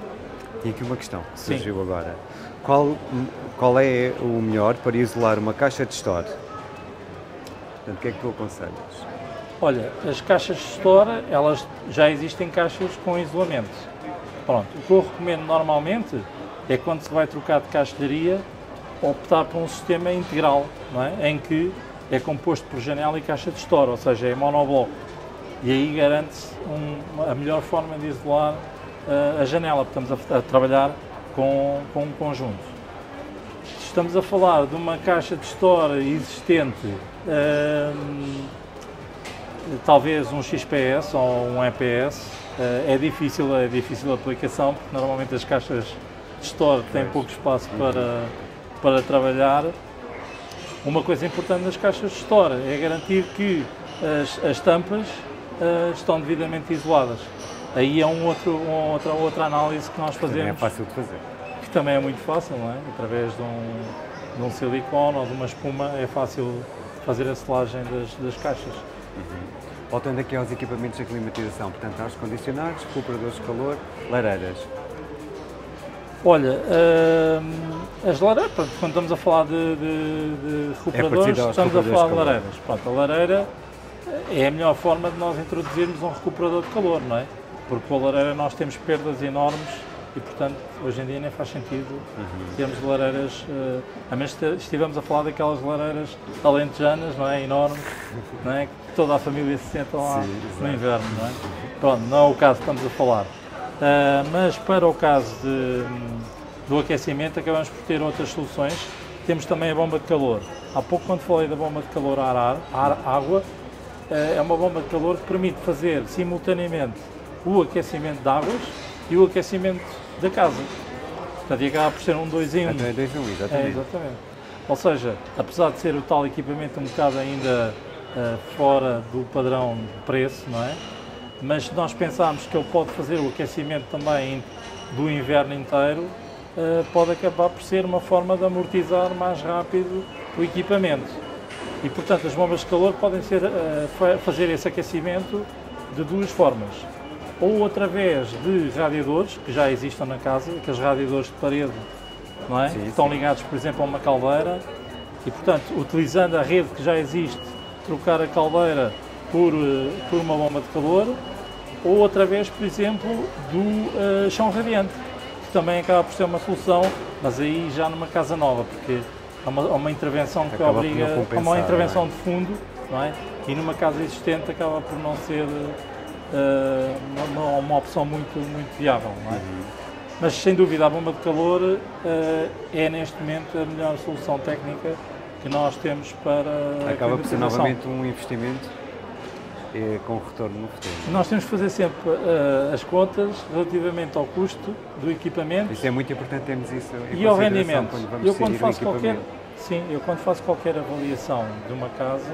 E aqui uma questão que surgiu agora. Qual, qual é o melhor para isolar uma caixa de store? Portanto, o que é que tu aconselhas? Olha, as caixas de store, elas já existem caixas com isolamento. Pronto, o que eu recomendo normalmente é quando se vai trocar de caixilharia, optar por um sistema integral, não é? Em que é composto por janela e caixa de store, ou seja, é monobloco. E aí garante-se um, a melhor forma de isolar uh, a janela, porque estamos a, a trabalhar com, com um conjunto. Estamos a falar de uma caixa de store existente, uh, talvez um X P S ou um E P S, uh, é difícil, é difícil a aplicação, porque normalmente as caixas de store têm pouco espaço para, para trabalhar. Uma coisa importante nas caixas de store é garantir que as, as tampas uh, estão devidamente isoladas. Aí é um outro, uma outra, outra análise que nós fazemos. Também é fácil de fazer. Que também é muito fácil, não é? Através de um, de um silicone ou de uma espuma é fácil fazer a selagem das, das caixas. Uhum. Voltando aqui aos equipamentos de climatização, portanto, ar-condicionados, recuperadores de calor, lareiras. Olha, uh, as lareiras, pronto, quando estamos a falar de, de, de recuperadores, é estamos a falar de lareiras. Pronto, a lareira é a melhor forma de nós introduzirmos um recuperador de calor, não é? Porque com a lareira nós temos perdas enormes e, portanto, hoje em dia nem faz sentido uhum. termos lareiras, uh, a menos que estivemos a falar daquelas lareiras alentejanas, não é? Enormes, não é? Que toda a família se senta lá Sim, no inverno, não é? Pronto, não é o caso que estamos a falar. Uh, mas para o caso de, do aquecimento acabamos por ter outras soluções. Temos também a bomba de calor. Há pouco, quando falei da bomba de calor ar, ar água, uh, é uma bomba de calor que permite fazer simultaneamente o aquecimento de águas e o aquecimento da casa. Portanto, acaba por ser um dois em um. Então é dois em um, exatamente. É, exatamente. Ou seja, apesar de ser o tal equipamento um bocado ainda uh, fora do padrão de preço, não é? Mas se nós pensarmos que ele pode fazer o aquecimento também do inverno inteiro, uh, pode acabar por ser uma forma de amortizar mais rápido o equipamento. E, portanto, as bombas de calor podem ser, uh, fazer esse aquecimento de duas formas. Ou através de radiadores, que já existam na casa, aqueles radiadores de parede, não é? Sim, que estão sim. ligados, por exemplo, a uma caldeira, e, portanto, utilizando a rede que já existe, trocar a caldeira por, por uma bomba de calor, ou através, por exemplo, do uh, chão radiante, que também acaba por ser uma solução, mas aí já numa casa nova, porque há uma, há uma intervenção que acaba obriga compensar, a uma intervenção não é? de fundo, não é? E numa casa existente acaba por não ser uh, uma, uma opção muito, muito viável, não é? Uhum. Mas sem dúvida a bomba de calor uh, é neste momento a melhor solução técnica que nós temos para acaba a por ser novamente um investimento eh, com retorno no futuro. Nós temos que fazer sempre uh, as contas relativamente ao custo do equipamento. Isso é muito importante termos isso em e ao rendimento. Quando vamos eu quando um faço qualquer sim, eu quando faço qualquer avaliação de uma casa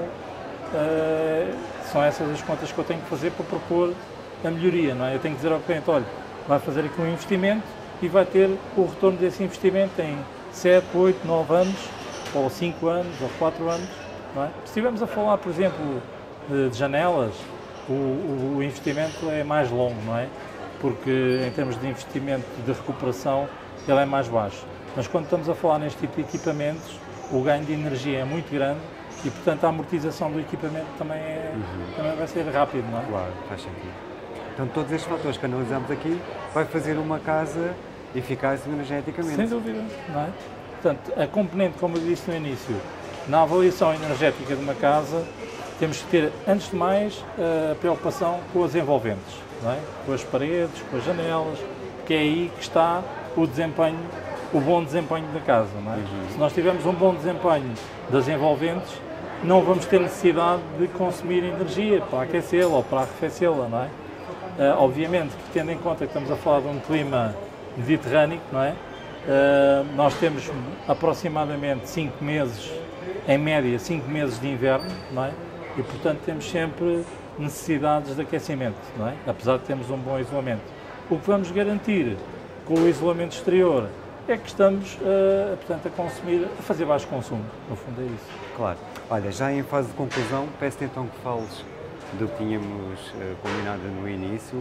uh, são essas as contas que eu tenho que fazer para propor a melhoria, não é? Eu tenho que dizer ao cliente, olha, vai fazer aqui um investimento e vai ter o retorno desse investimento em sete, oito, nove anos, ou cinco anos, ou quatro anos, não é? Se estivermos a falar, por exemplo, de, de janelas, o, o, o investimento é mais longo, não é? Porque em termos de investimento de recuperação, ele é mais baixo. Mas quando estamos a falar neste tipo de equipamentos, o ganho de energia é muito grande e, portanto, a amortização do equipamento também, é, uhum. também vai ser rápido, não é? Claro, faz sentido. Então, todos estes fatores que analisamos aqui vai fazer uma casa eficaz energeticamente. Sem dúvida, não é? Portanto, a componente, como eu disse no início, na avaliação energética de uma casa, temos que ter, antes de mais, a preocupação com as envolventes, não é? Com as paredes, com as janelas, que é aí que está o desempenho, o bom desempenho da casa, não é? Uhum. Se nós tivermos um bom desempenho das envolventes, não vamos ter necessidade de consumir energia para aquecê-la ou para arrefecê-la, não é? Uh, obviamente, tendo em conta que estamos a falar de um clima mediterrâneo, não é? Uh, nós temos aproximadamente cinco meses, em média, cinco meses de inverno, não é? E, portanto, temos sempre necessidades de aquecimento, não é? Apesar de termos um bom isolamento. O que vamos garantir com o isolamento exterior é que estamos, uh, portanto, a consumir, a fazer baixo consumo, no fundo é isso. Claro. Olha, já em fase de conclusão, peço-te então que fales do que tínhamos uh, combinado no início.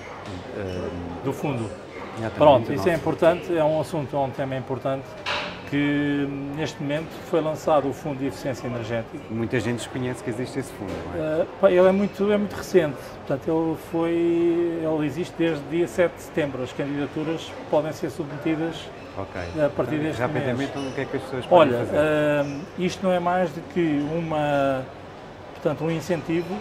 Uh, do fundo. Pronto, isso é importante, é um assunto, é um tema importante, que neste momento foi lançado o Fundo de Eficiência Energética. Muita gente desconhece que existe esse fundo, não é? Uh, ele é muito, é muito recente, portanto ele, foi, ele existe desde dia sete de setembro, as candidaturas podem ser submetidas okay. a partir deste mês. Rapidamente, o que é que as pessoas podem Olha, fazer? Uh, isto não é mais do que uma, portanto, um incentivo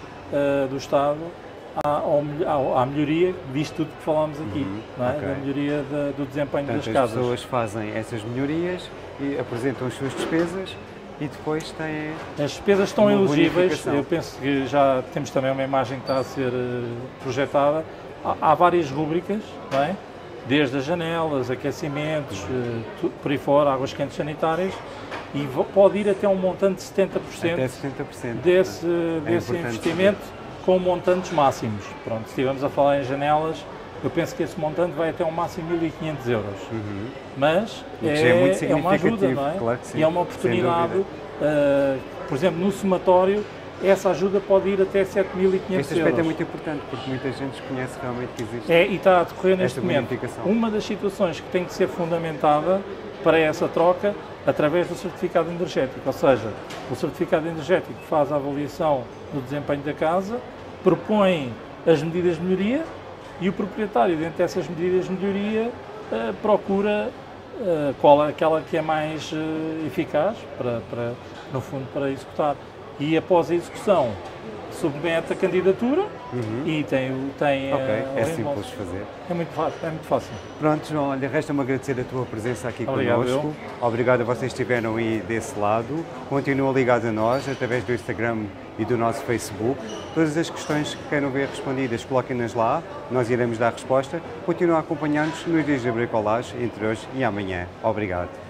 uh, do Estado À, ao, à melhoria disto tudo que falámos aqui, uhum, não é? Okay. Da melhoria de, do desempenho Portanto, das casas. As pessoas fazem essas melhorias e apresentam as suas despesas e depois têm. As despesas estão elegíveis, eu penso que já temos também uma imagem que está a ser projetada. Há, há várias rúbricas, não é? Desde as janelas, aquecimentos, tudo, por aí fora, águas quentes sanitárias, e pode ir até um montante de setenta por cento, até setenta por cento desse, é desse investimento. Saber. Com montantes máximos. Pronto, se estivermos a falar em janelas, eu penso que esse montante vai até um máximo de mil e quinhentos euros. Uhum. Mas é, é, muito é uma ajuda, não é? Claro que sim, e é uma oportunidade, uh, por exemplo, no somatório, essa ajuda pode ir até sete mil e quinhentos euros. Este aspecto é muito importante, porque muita gente desconhece realmente que existe. É, e está a decorrer neste momento. Uma das situações que tem que ser fundamentada para essa troca, através do certificado energético, ou seja, o certificado energético faz a avaliação do desempenho da casa, propõe as medidas de melhoria e o proprietário, dentro dessas medidas de melhoria, uh, procura uh, qual é aquela que é mais uh, eficaz, para, para, no fundo, para executar. E após a execução, submete a candidatura uhum. e tem, tem Ok, uh, é simples de fazer. É muito fácil, é muito fácil. Pronto, João, olha, resta-me agradecer a tua presença aqui Obrigado, connosco. Eu. Obrigado a vocês que estiveram aí desse lado. Continuam ligados a nós através do Instagram e do nosso Facebook. Todas as questões que queiram ver respondidas, coloquem-nas lá, nós iremos dar resposta. Continuem a acompanhar-nos nos dias de bricolagem entre hoje e amanhã. Obrigado.